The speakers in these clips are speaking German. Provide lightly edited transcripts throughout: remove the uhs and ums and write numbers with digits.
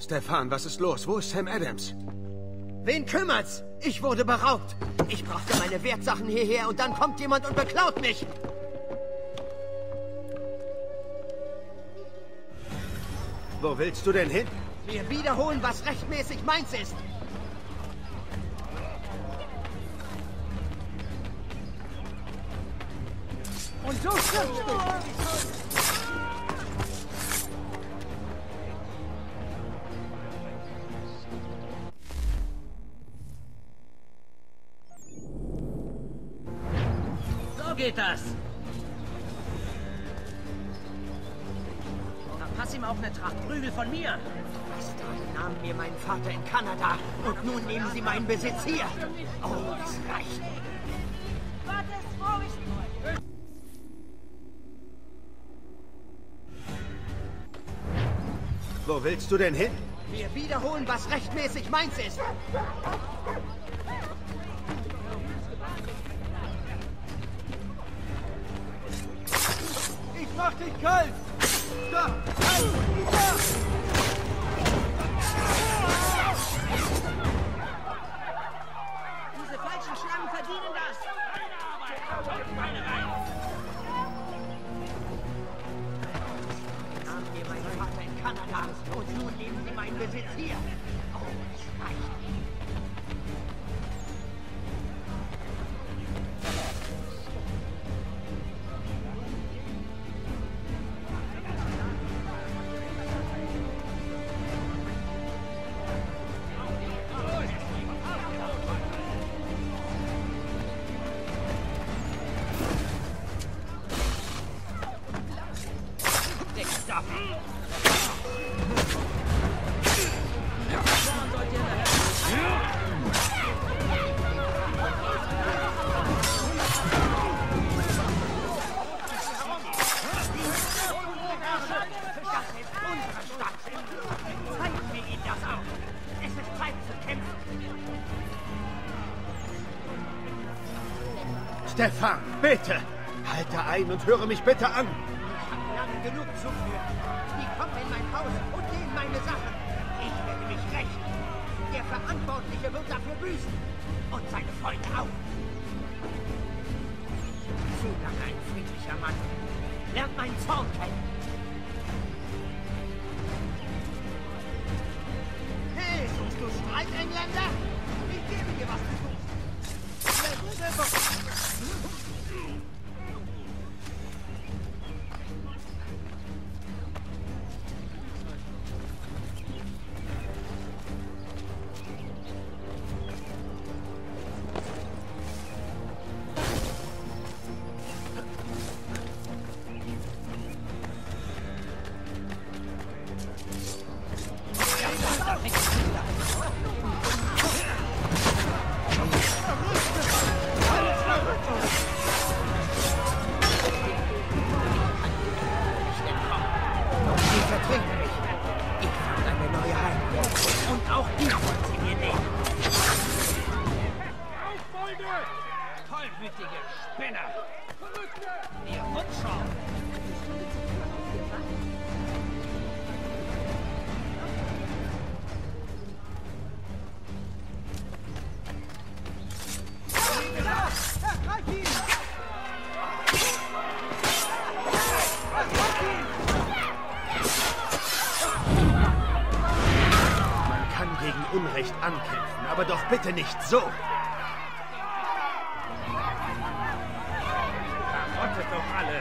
Stefan, was ist los? Wo ist Sam Adams? Wen kümmert's? Ich wurde beraubt. Ich brachte meine Wertsachen hierher und dann kommt jemand und beklaut mich. Wo willst du denn hin? Wir wiederholen, was rechtmäßig meins ist. Und so stirbst du. Geht das? Verpass ihm auch eine Tracht Prügel von mir. Bastarde nahmen mir meinen Vater in Kanada und nun nehmen sie meinen Besitz hier. Oh, es reicht. Wo willst du denn hin? Wir wiederholen, was rechtmäßig meins ist. Mach dich kalt! Da! Diese falschen Schlangen verdienen das! Meine Arbeit! Meine rein! Nahmen mir meinen Vater in Kanada und nun nehmen sie meinen Besitz hier. Oh, es reicht. Stefan, bitte! Halte ein und höre mich bitte an! Ich habe lange genug zuführen. Die kommen in mein Haus und nehmen meine Sachen. Ich werde mich rächen. Der Verantwortliche wird dafür büßen. Und seine Freunde auch. Zu lange ein friedlicher Mann. Lernt meinen Zorn kennen. Hey, suchst du Streit, Engländer? Ich gebe dir, was du suchst. Tollwütige Spinner! Ihr Rutschau! Man kann gegen Unrecht ankämpfen, aber doch bitte nicht so! Verrottet doch alle!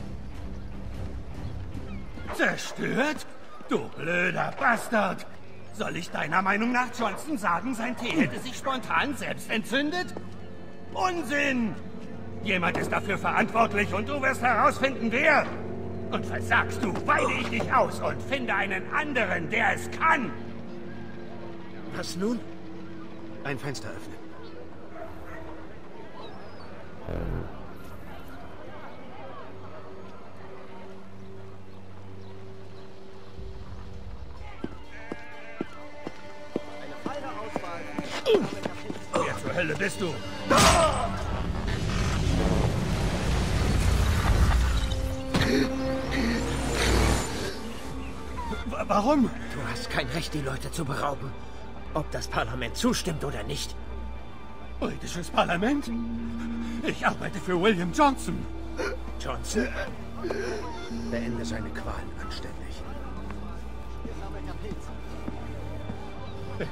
Zerstört? Du blöder Bastard! Soll ich deiner Meinung nach Johnson sagen, sein Tee hätte sich spontan selbst entzündet? Unsinn! Jemand ist dafür verantwortlich und du wirst herausfinden, wer. Und versagst du, weide ich dich aus und finde einen anderen, der es kann. Was nun? Ein Fenster öffnen. Wer zur Hölle bist du? Warum? Du hast kein Recht, die Leute zu berauben. Ob das Parlament zustimmt oder nicht. Britisches Parlament? Ich arbeite für William Johnson. Johnson? Beende seine Qualen anständig. Bitte.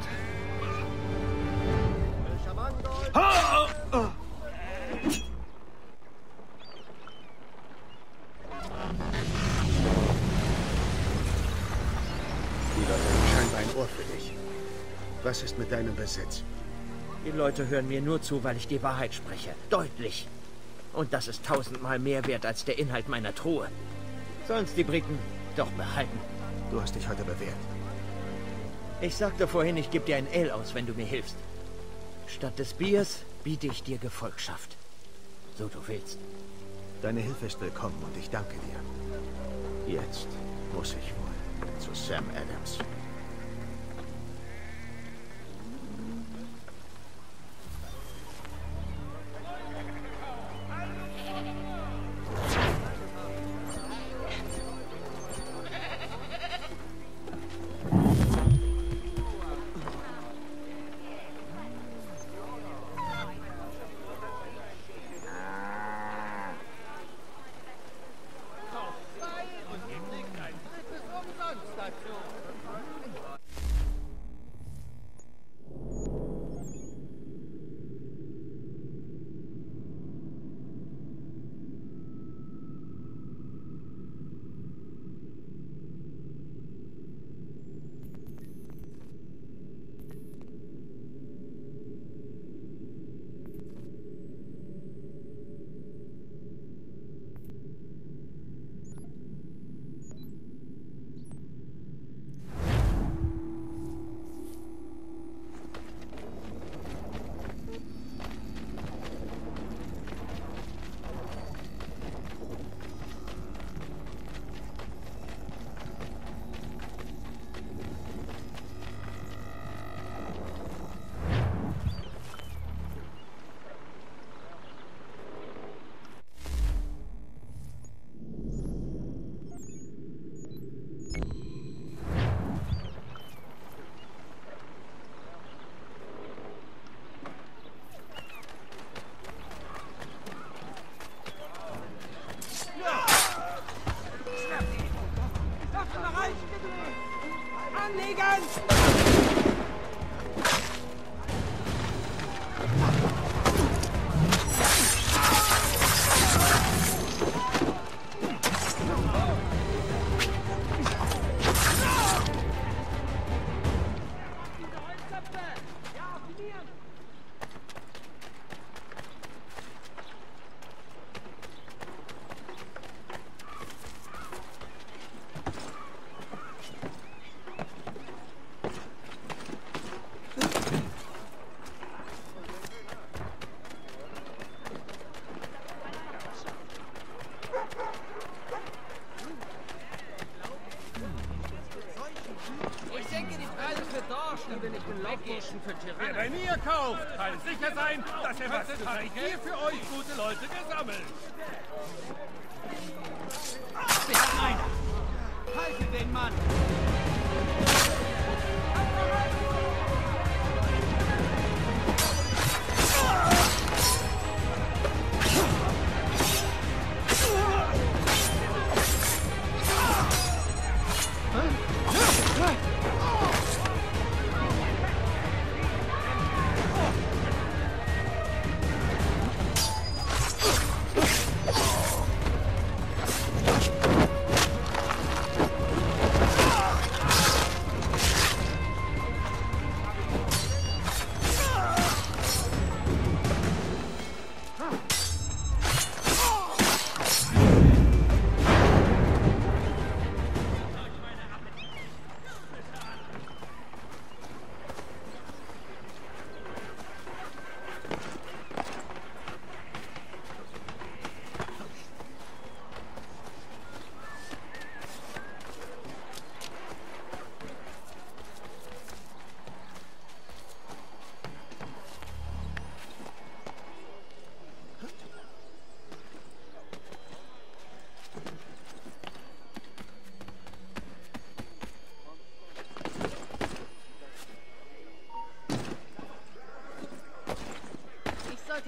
Die Leute haben scheinbar ein Ohr für dich. Was ist mit deinem Besitz? Die Leute hören mir nur zu, weil ich die Wahrheit spreche. Deutlich. Und das ist 1000-mal mehr wert als der Inhalt meiner Truhe. Sollen's die Briten doch behalten. Du hast dich heute bewährt. Ich sagte vorhin, ich gebe dir ein Ale aus, wenn du mir hilfst. Statt des Biers biete ich dir Gefolgschaft. So du willst. Deine Hilfe ist willkommen und ich danke dir. Jetzt muss ich wohl zu Sam Adams. Wer bei mir kauft, kann sicher sein, dass er was zu trinken hier für euch gute Leute gesammelt. Bitte einer! Haltet den Mann!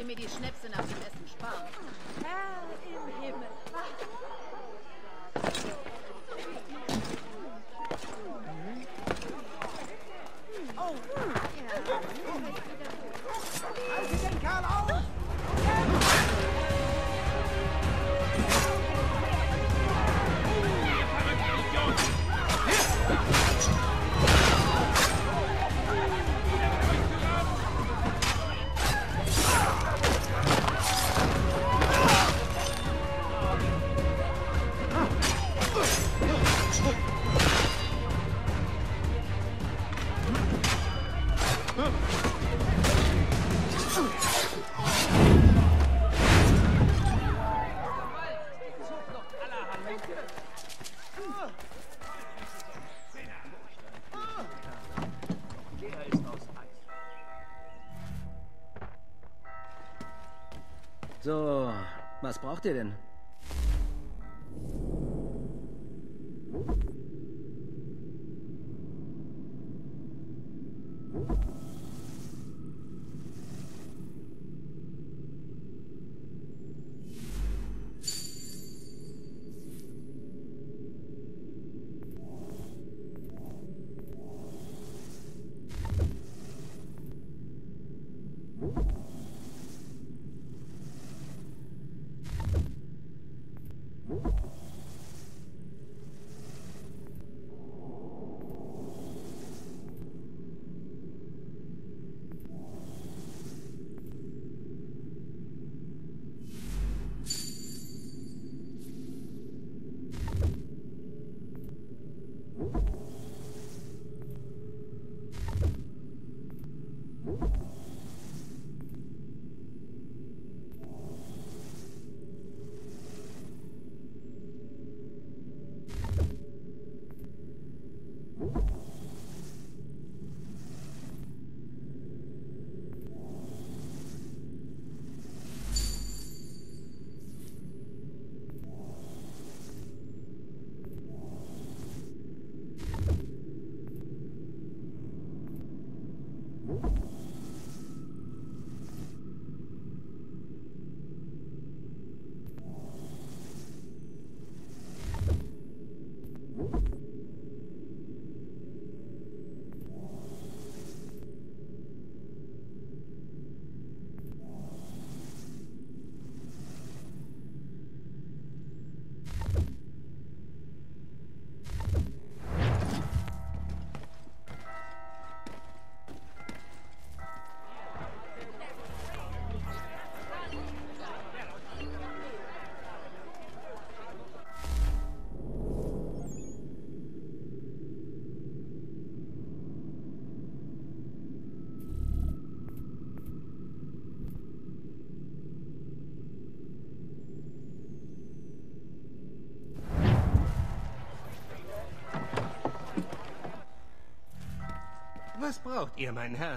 sollte mir die Schnäpse nach dem Essen sparen. Herr im Himmel. Oh, haltet den Kerl aus! So, was braucht ihr denn? Was braucht ihr, mein Herr?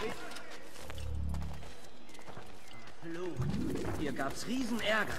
Blut. Hier gab's Riesenärger.